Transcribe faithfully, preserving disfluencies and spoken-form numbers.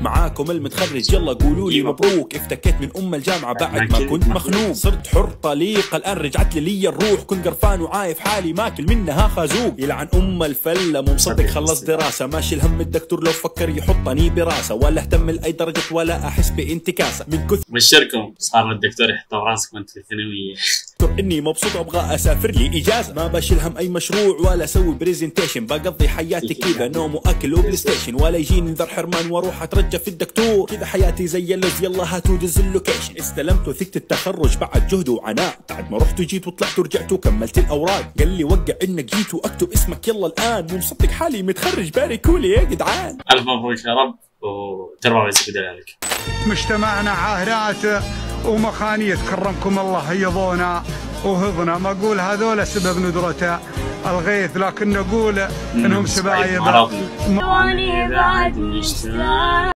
معاكم المتخرج يلا قولوا لي مبروك. افتكيت من ام الجامعه بعد ما كنت مخنوق، صرت حر طليق الان رجعت لي لي الروح. كنت قرفان وعايف حالي ماكل منها خازوق. يلعن ام الفله مو مصدق خلص دراسه، ماشي الهم الدكتور لو فكر يحطني براسه، ولا اهتم لاي درجه ولا احس بانتكاسه من كثر بشركم صار الدكتور يحط راسك وانت في الثانويه. اني مبسوط ابغى اسافر لي اجازه، ما بشيل هم اي مشروع ولا اسوي بريزنتيشن، بقضي حياتي كذا نوم واكل وبلاي ستيشن، ولا يجيني انذر حرمان واروح اترجى في الدكتور. كذا حياتي زي اللوز يلا هاتوا دز اللوكيشن. استلمت وثقت التخرج بعد جهد وعناء، بعد ما رحت وجيت وطلعت ورجعت وكملت الاوراق. قال لي وقع انك جيت واكتب اسمك يلا الان، مو مصدق حالي متخرج باركوا لي يا جدعان. الف مبروك يا رب وتربى ويزيد ذلك. مجتمعنا عاهرات ومخانية كرمكم الله هيضونا وهضنا، ما اقول هذول سبب ندرة الغيث، لكن نقول انهم سبايب. بعد مشتاق